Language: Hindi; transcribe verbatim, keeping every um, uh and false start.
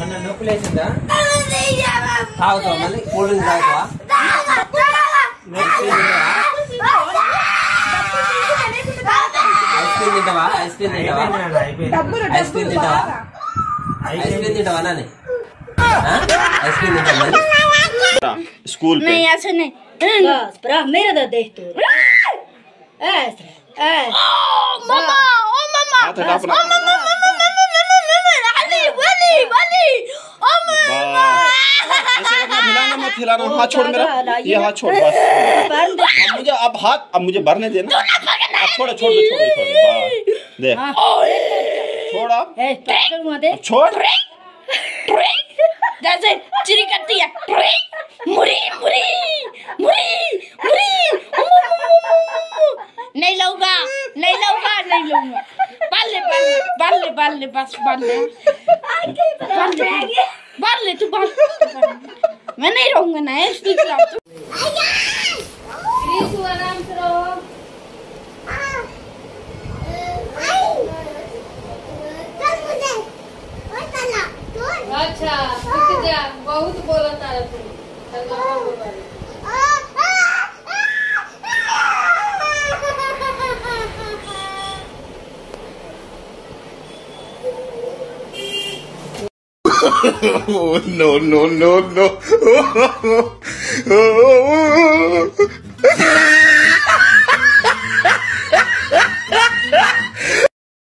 ఏమన్నా నొప్పి లేచిందా? తాగుతావా మళ్ళీ? కూల్ డ్రింక్ తాగుతావా? ఐస్ క్రీమ్ తింటావా? ఐస్ క్రీమ్ తింటావా? ఐస్ క్రీమ్ తింటావా? ఐస్ క్రీమ్ తింటావా? ఐస్ క్రీమ్ తింటావా నాని? ఐస్ क्रीम स्कूल पे नहीं ऐसे नहीं बस ब्रा मेरा तो देख तू ऐसे ऐसे ओ मम्मा ओ मम्मा हाथ हटा अपना ओ मम्मा मम्मा मम्मा अली वली वली ओ मम्मा ऐसे करना हिलाना मत हिलाना हाथ छोड़ मेरा ये हाथ छोड़ बस अब मुझे अब हाथ अब मुझे भरने देना अब छोड़ छोड़ दो छोड़ छोड़ दे छोड़ अब छोड़ जैसे चिरी करती है मुरी मुरी मुरी मुरी नहीं लूंगा नहीं लूंगा नहीं लूंगा बाले बाले बाले बाले बस बाले बाले तू बाल मैं नहीं रहूंगा ना इसकी खिलाफ तू प्लीज आराम से रहो अच्छा बहुत बोला तारा तू no no no no